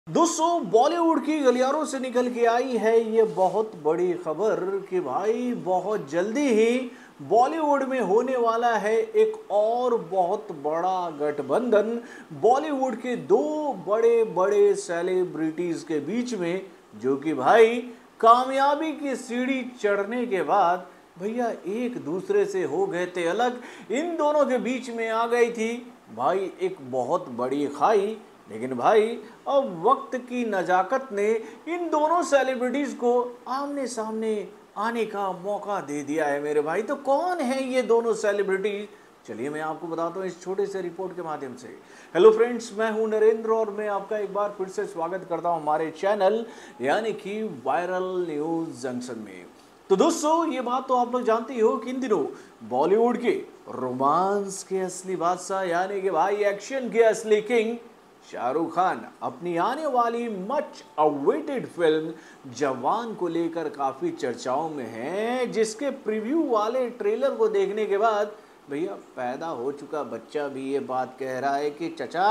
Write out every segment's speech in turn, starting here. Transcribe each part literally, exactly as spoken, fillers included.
दोस्तों, बॉलीवुड की गलियारों से निकल के आई है ये बहुत बड़ी खबर कि भाई बहुत जल्दी ही बॉलीवुड में होने वाला है एक और बहुत बड़ा गठबंधन बॉलीवुड के दो बड़े बड़े सेलिब्रिटीज के बीच में, जो कि भाई कामयाबी की सीढ़ी चढ़ने के बाद भैया एक दूसरे से हो गए थे अलग। इन दोनों के बीच में आ गई थी भाई एक बहुत बड़ी खाई। लेकिन भाई अब वक्त की नजाकत ने इन दोनों सेलिब्रिटीज को आमने सामने आने का मौका दे दिया है मेरे भाई। तो कौन है ये दोनों सेलिब्रिटी, चलिए मैं आपको बताता हूँ इस छोटे से रिपोर्ट के माध्यम से। हेलो फ्रेंड्स, मैं हूं नरेंद्र और मैं आपका एक बार फिर से स्वागत करता हूं हमारे चैनल यानी कि वायरल न्यूज जंक्शन में। तो दोस्तों, ये बात तो आप लोग जानते ही हो कि इन दिनों बॉलीवुड के रोमांस के असली बादशाह यानी कि भाई एक्शन के असली किंग शाहरुख खान अपनी आने वाली मच अवेटेड फिल्म जवान को लेकर काफी चर्चाओं में हैं, जिसके प्रीव्यू वाले ट्रेलर को देखने के बाद भैया पैदा हो चुका बच्चा भी ये बात कह रहा है कि चचा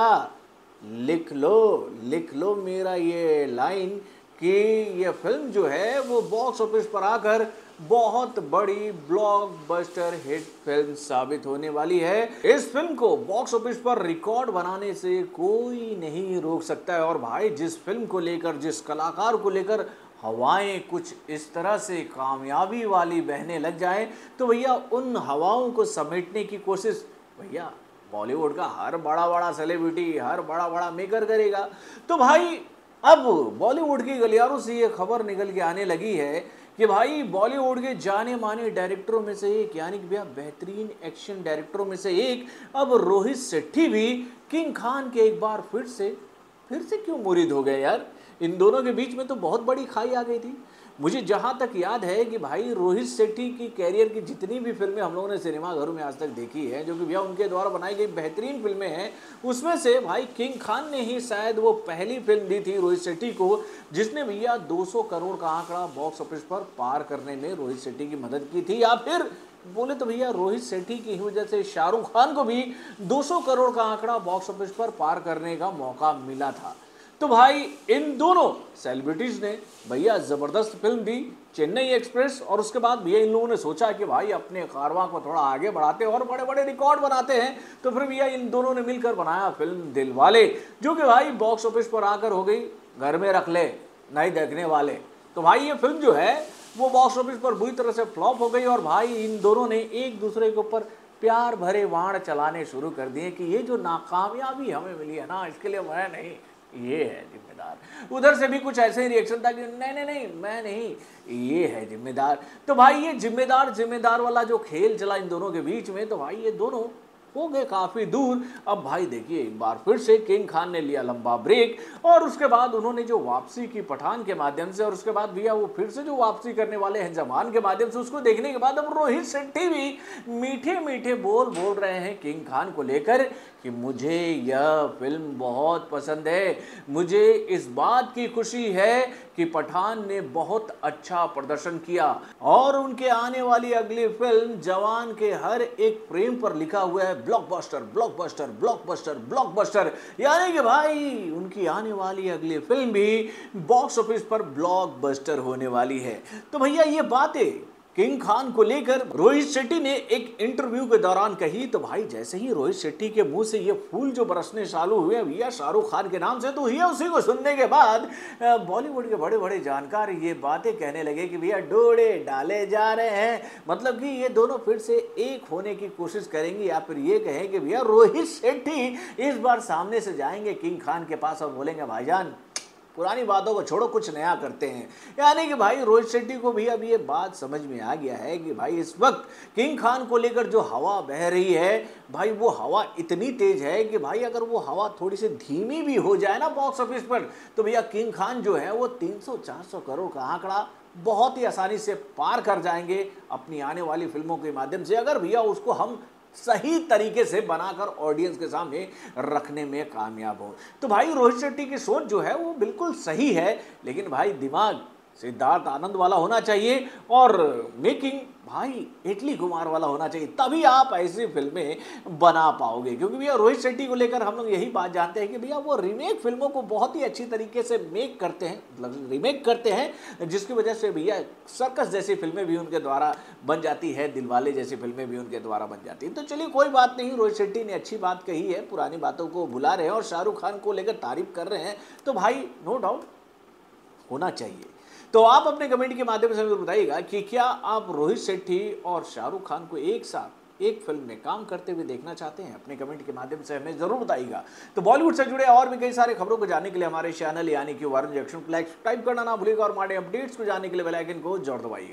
लिख लो लिख लो मेरा ये लाइन कि ये फिल्म जो है वो बॉक्स ऑफिस पर आकर बहुत बड़ी ब्लॉकबस्टर हिट फिल्म साबित होने वाली है। इस फिल्म को बॉक्स ऑफिस पर रिकॉर्ड बनाने से कोई नहीं रोक सकता है। और भाई जिस फिल्म को लेकर, जिस कलाकार को लेकर हवाएं कुछ इस तरह से कामयाबी वाली बहने लग जाएं, तो भैया उन हवाओं को समेटने की कोशिश भैया बॉलीवुड का हर बड़ा बड़ा सेलिब्रिटी, हर बड़ा बड़ा मेकर करेगा। तो भाई अब बॉलीवुड की गलियारों से ये खबर निकल के आने लगी है कि भाई बॉलीवुड के जाने माने डायरेक्टरों में से एक यानी कि भैया बेहतरीन एक्शन डायरेक्टरों में से एक अब रोहित शेट्टी भी किंग खान के एक बार फिर से फिर से क्यों मुरीद हो गए यार। इन दोनों के बीच में तो बहुत बड़ी खाई आ गई थी। मुझे जहां तक याद है कि भाई रोहित शेट्टी की कैरियर की जितनी भी फिल्में हम लोगों ने सिनेमाघरों में आज तक देखी है, जो कि भैया उनके द्वारा बनाई गई बेहतरीन फिल्में हैं, उसमें से भाई किंग खान ने ही शायद वो पहली फिल्म दी थी रोहित शेट्टी को जिसने भैया दो सौ करोड़ का आंकड़ा बॉक्स ऑफिस पर पार करने में रोहित शेट्टी की मदद की थी। या फिर बोले तो भैया रोहित शेट्टी की वजह से शाहरुख खान को भी दो सौ करोड़ का आंकड़ा बॉक्स ऑफिस पर पार करने का मौका मिला था। तो भाई इन दोनों सेलिब्रिटीज ने भैया जबरदस्त फिल्म दी चेन्नई एक्सप्रेस, और उसके बाद भैया इन लोगों ने सोचा कि भाई अपने कारवां को थोड़ा आगे बढ़ाते हैं और बड़े बड़े रिकॉर्ड बनाते हैं। तो फिर भैया इन दोनों ने मिलकर बनाया फिल्म दिलवाले, जो कि भाई बॉक्स ऑफिस पर आकर हो गई घर में रख ले नहीं देखने वाले। तो भाई ये फिल्म जो है वो बॉक्स ऑफिस पर बुरी तरह से फ्लॉप हो गई और भाई इन दोनों ने एक दूसरे के ऊपर प्यार भरे वाण चलाने शुरू कर दिए कि ये जो नाकामयाबी हमें मिली है ना, इसके लिए मैं नहीं, ये है जिम्मेदार। उधर से भी कुछ ऐसे ही रिएक्शन था कि नहीं नहीं नहीं मैं नहीं, ये है जिम्मेदार। तो भाई ये जिम्मेदार जिम्मेदार वाला जो खेल चला इन दोनों के बीच में, तो भाई ये दोनों हो गए काफी दूर। अब भाई देखिए एक बार फिर से किंग खान ने लिया लंबा ब्रेक और उसके बाद उन्होंने जो वापसी की पठान के माध्यम से, और उसके बाद भैया वो फिर से जो वापसी करने वाले हैं जवान के माध्यम से, उसको देखने के बाद अब रोहित शेट्टी भी मीठे मीठे बोल बोल रहे हैं किंग खान को लेकर कि मुझे यह फिल्म बहुत पसंद है, मुझे इस बात की खुशी है कि पठान ने बहुत अच्छा प्रदर्शन किया और उनके आने वाली अगली फिल्म जवान के हर एक फ्रेम पर लिखा हुआ है ब्लॉकबस्टर ब्लॉकबस्टर ब्लॉकबस्टर ब्लॉकबस्टर, यानी कि भाई उनकी आने वाली अगली फिल्म भी बॉक्स ऑफिस पर ब्लॉकबस्टर होने वाली है। तो भैया ये बातें किंग खान को लेकर रोहित शेट्टी ने एक इंटरव्यू के दौरान कही। तो भाई जैसे ही रोहित शेट्टी के मुंह से ये फूल जो बरसने चालू हुए भैया शाहरुख खान के नाम से, तो भैया उसी को सुनने के बाद बॉलीवुड के बड़े बड़े जानकार ये बातें कहने लगे कि भैया डोरे डाले जा रहे हैं, मतलब कि ये दोनों फिर से एक होने की कोशिश करेंगे, या फिर ये कहें कि भैया रोहित शेट्टी इस बार सामने से जाएंगे किंग खान के पास और बोलेंगे भाईजान पुरानी बातों को छोड़ो कुछ नया करते हैं। यानी कि भाई रोहित शेट्टी को भी अब ये बात समझ में आ गया है कि भाई इस वक्त किंग खान को लेकर जो हवा बह रही है भाई वो हवा इतनी तेज है कि भाई अगर वो हवा थोड़ी सी धीमी भी हो जाए ना बॉक्स ऑफिस पर, तो भैया किंग खान जो है वो तीन सौ चार सौ करोड़ का आंकड़ा बहुत ही आसानी से पार कर जाएंगे अपनी आने वाली फिल्मों के माध्यम से, अगर भैया उसको हम सही तरीके से बनाकर ऑडियंस के सामने रखने में कामयाब हो। तो भाई रोहित शेट्टी की सोच जो है वो बिल्कुल सही है, लेकिन भाई दिमाग सिद्धार्थ आनंद वाला होना चाहिए और मेकिंग भाई इटली कुमार वाला होना चाहिए, तभी आप ऐसी फिल्में बना पाओगे। क्योंकि भैया रोहित शेट्टी को लेकर हम लोग यही बात जानते हैं कि भैया वो रीमेक फिल्मों को बहुत ही अच्छी तरीके से मेक करते हैं, मतलब रीमेक करते हैं, जिसकी वजह से भैया सर्कस जैसी फिल्में भी उनके द्वारा बन जाती है, दिलवाले जैसी फिल्में भी उनके द्वारा बन जाती हैं। तो चलिए कोई बात नहीं, रोहित शेट्टी ने अच्छी बात कही है, पुरानी बातों को भुला रहे हैं और शाहरुख खान को लेकर तारीफ कर रहे हैं, तो भाई नो डाउट होना चाहिए। तो आप अपने कमेंट के माध्यम से हमें बताइएगा कि क्या आप रोहित शेट्टी और शाहरुख खान को एक साथ एक फिल्म में काम करते हुए देखना चाहते हैं? अपने कमेंट के माध्यम से हमें जरूर बताइएगा। तो बॉलीवुड से जुड़े और भी कई सारे खबरों को जानने के लिए हमारे चैनल यानी कि वारन जंक्शन को लाइक सब्सक्राइब करना ना भूलिएगा और हमारे अपडेट्स को जानने के लिए बेल आइकन को जरूर दबाइएगा।